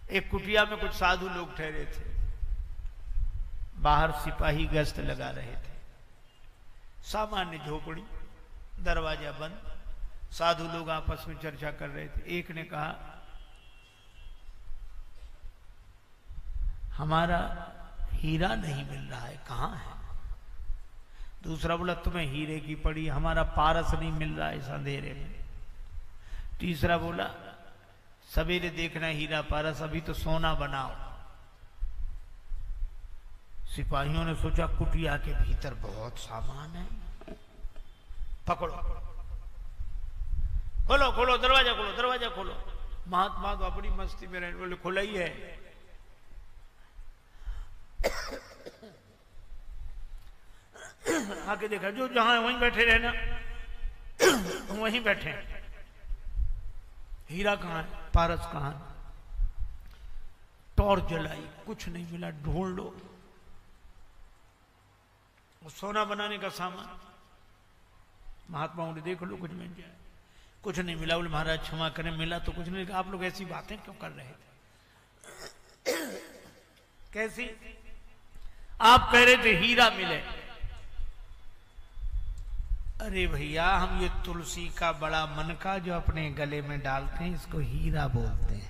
एक कुटिया में कुछ साधु लोग ठहरे थे, बाहर सिपाही गश्त लगा रहे थे। सामान्य झोपड़ी, दरवाजा बंद, साधु लोग आपस में चर्चा कर रहे थे। एक ने कहा, हमारा हीरा नहीं मिल रहा है, कहां है? दूसरा बोला, तुम्हें हीरे की पड़ी, हमारा पारस नहीं मिल रहा है इस अंधेरे में। तीसरा बोला, सवेरे देखना हीरा पारस, अभी तो सोना बनाओ। सिपाहियों ने सोचा कुटिया के भीतर बहुत सामान है, पकड़ो, खोलो खोलो, दरवाजा खोलो, दरवाजा खोलो। महात्मा तो अपनी मस्ती में रहने, बोले खुला ही है। आके देखा, जो जहां है वहीं बैठे रहना, वहीं बैठे। हीरा कहां है, पारस कहां है? टॉर्च जलाई, कुछ नहीं मिला, ढूंढ लो। सोना बनाने का सामान, महात्माओं ने देख लो कुछ मिल जाए, कुछ नहीं मिला। बोले महाराज क्षमा करें, मिला तो कुछ नहीं। आप लोग ऐसी बातें क्यों कर रहे थे? कैसी? आप कह रहे थे हीरा मिले। अरे भैया, हम ये तुलसी का बड़ा मन का जो अपने गले में डालते हैं, इसको हीरा बोलते हैं।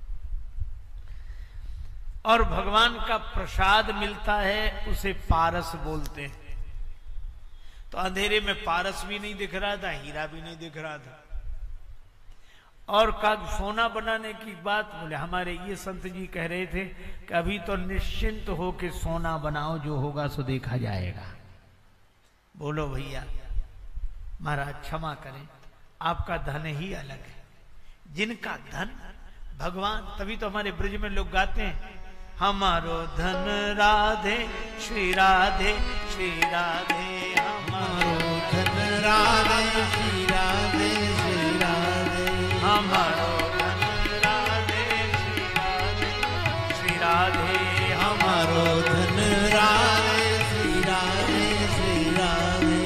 और भगवान का प्रसाद मिलता है, उसे पारस बोलते हैं। तो अंधेरे में पारस भी नहीं दिख रहा था, हीरा भी नहीं दिख रहा था। और का सोना बनाने की बात, बोले हमारे ये संत जी कह रहे थे कि अभी तो निश्चिंत हो के सोना बनाओ, जो होगा सो देखा जाएगा। बोलो भैया, महाराज क्षमा करें, आपका धन ही अलग है। जिनका धन भगवान, तभी तो हमारे ब्रज में लोग गाते हैं, हमारो धन राधे श्री राधे श्री राधे, हमारो धन राधे श्री राधे श्री राधे, हमारो धन राधे श्री राधे श्री राधे, हमारो धन राधे श्री राधे श्री राधे,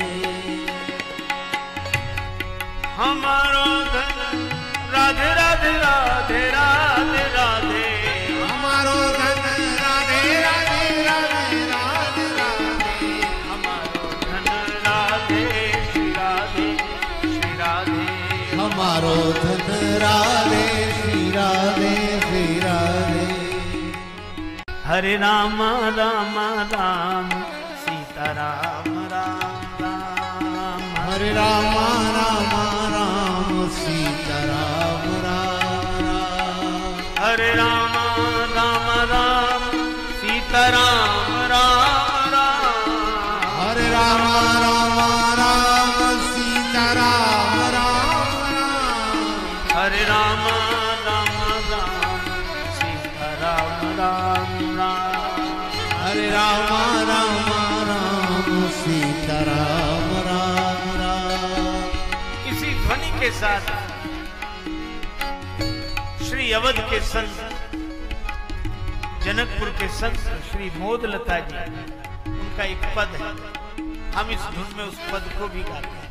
हमारो धन राधे राधे राधे राधे राधे, हमारो धन राधे राधे राधे राधे राधे, हमारो धन राधे श्री राधे श्री राधे, हमारो धन राधे श्री राधे श्री राधे। हरे राम राम राम सीता राम राम राम, हरे राम राम राम सीता राम राम राम, हरे राम राम राम सीता राम राम राम, हरे राम राम राम सीता राम राम राम, हरे राम राम राम सीता राम राम राम, हरे राम राम राम सीता राम राम राम। इसी ध्वनि के साथ श्री अवध के संत, जनकपुर के संत श्री मोदलता जी, उनका एक पद है, हम इस धुन में उस पद को भी गाते हैं।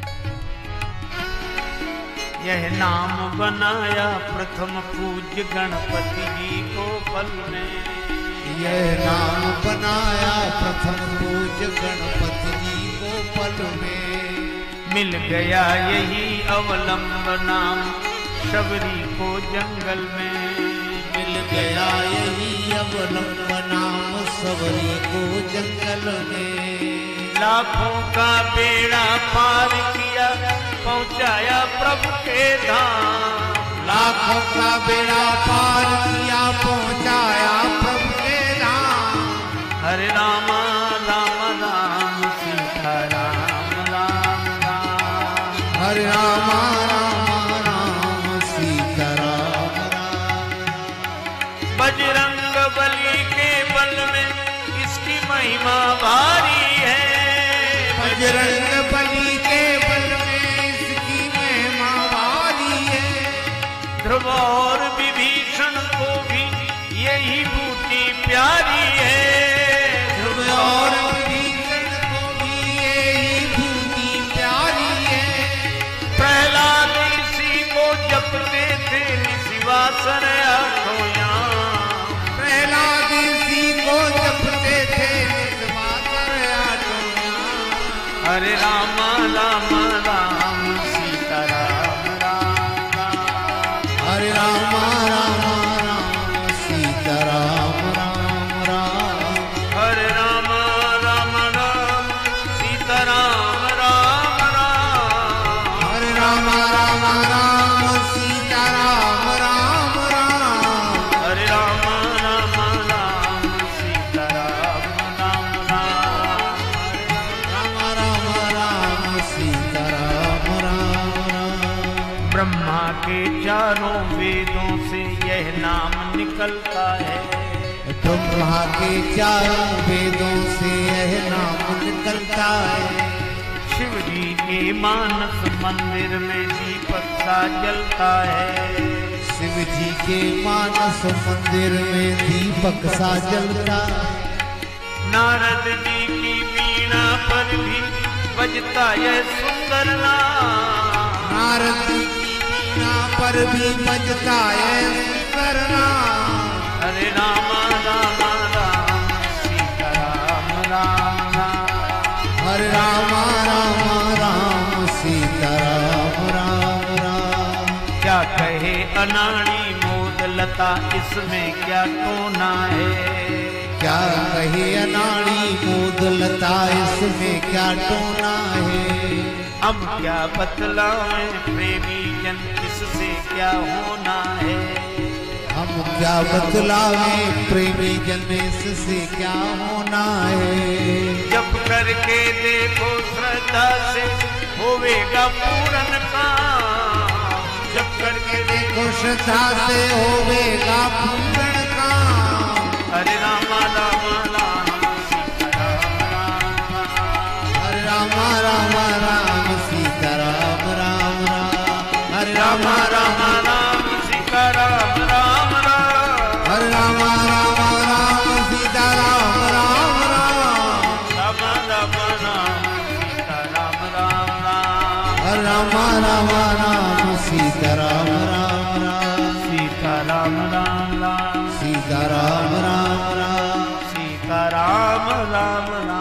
यह नाम बनाया प्रथम पूज्य गणपति जी को पल में, यह नाम बनाया प्रथम पूज्य गणपति जी को पल में, मिल गया यही अवलंब नाम शबरी को जंगल में, मिल गया यही अवलंब नाम शबरी को जंगल में, लाखों का बेड़ा पार किया पहुंचाया प्रभु के धाम, लाखों का बेड़ा पार किया पहुंचाया प्रभु के धाम, हरे राम राम राम सीता राम राम राम, हरे राम राम राम सीता राम राम, बजरंग बली के बल में इसकी महिमा भारी है, बजरंग बली के बल में इसकी महिमा भारी है, ध्रुव और विभीषण को भी यही बूटी प्यारी है, ध्रुव और विभीषण को भी यही बूटी प्यारी है, प्रहलाद इसी को जपते थे निशिवासर आँखों नाम निकलता है। ब्रह्मा के चारों वेदों से यह नाम निकलता है। शिव जी के मानस मंदिर में दीपक सा जलता है। शिव जी के मानस मंदिर में दीपक सा जलता है। नारद जी की वीणा पर भी बजता यह सुंदर नाम। नारद जी की वीणा पर भी बजता है सुंदर नाम। हरे राम राम राम सीता राम राम राम। हरे राम राम राम सीता राम राम राम। क्या कहे अनाड़ी मोद लता इसमें क्या टोना है। क्या कहे अनाड़ी मोद लता इसमें क्या टोना है। हम क्या बतलाएं प्रेमी जन इससे क्या होना है। हम क्या बतलावें प्रेमी जन इससे क्या होना है। जब करके देखो श्रद्धा से होवेगा पूर्ण काम। जब करके देखो श्रद्धा से होवेगा पूर्ण काम। हरे राम राम राम सीता राम राम। हरे राम राम राम सीता राम राम राम। हरे राम राम राम सीता राम राम राम। हरे राम राम राम सीता राम राम राम। राम राम राम सीता राम राम राम। हरे राम राम राम सीता राम राम राम। सीता राम राम राम। सीता राम राम राम। सीता राम राम राम।